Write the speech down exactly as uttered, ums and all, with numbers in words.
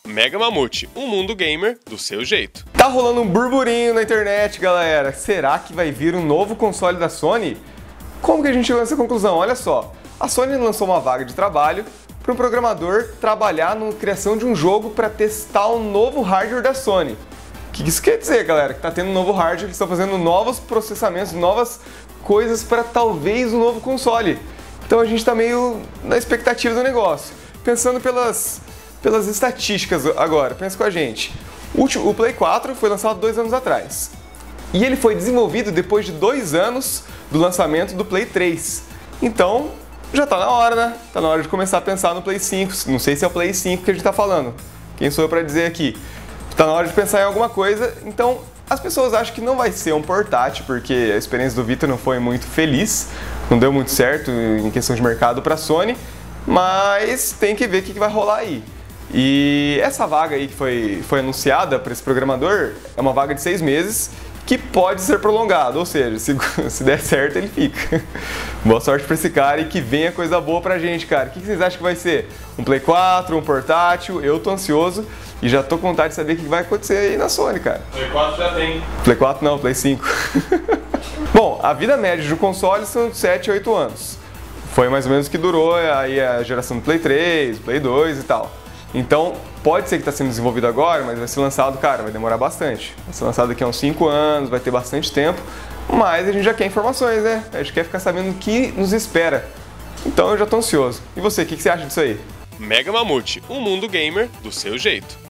Mega Mamute, um mundo gamer do seu jeito. Tá rolando um burburinho na internet, galera. Será que vai vir um novo console da Sony? Como que a gente chegou nessa conclusão? Olha só, a Sony lançou uma vaga de trabalho para um programador trabalhar na criação de um jogo para testar o novo hardware da Sony. O que isso quer dizer, galera? Que tá tendo um novo hardware, eles estão fazendo novos processamentos, novas coisas para talvez um novo console. Então a gente tá meio na expectativa do negócio. Pensando pelas, pelas estatísticas agora, pensa com a gente. O, o Play quatro foi lançado dois anos atrás. E ele foi desenvolvido depois de dois anos do lançamento do Play três. Então, já tá na hora, né? Tá na hora de começar a pensar no Play cinco. Não sei se é o Play cinco que a gente tá falando. Quem sou eu pra dizer aqui? Tá na hora de pensar em alguma coisa. Então, as pessoas acham que não vai ser um portátil, porque a experiência do Vita não foi muito feliz. Não deu muito certo em questão de mercado pra Sony. Mas tem que ver o que vai rolar aí. E essa vaga aí que foi, foi anunciada para esse programador é uma vaga de seis meses que pode ser prolongada, ou seja, se, se der certo ele fica. Boa sorte para esse cara e que venha coisa boa pra gente, cara. O que vocês acham que vai ser? Um Play quatro, um portátil? Eu tô ansioso e já tô com vontade de saber o que vai acontecer aí na Sony, cara. Play quatro já tem. Play quatro não, Play cinco. Bom, a vida média de um console são de sete a oito anos. Foi mais ou menos o que durou aí a geração do Play três, Play dois e tal. Então, pode ser que está sendo desenvolvido agora, mas vai ser lançado, cara, vai demorar bastante. Vai ser lançado daqui a uns cinco anos, vai ter bastante tempo, mas a gente já quer informações, né? A gente quer ficar sabendo o que nos espera. Então eu já estou ansioso. E você, o que você acha disso aí? Mega Mamute, um mundo gamer do seu jeito.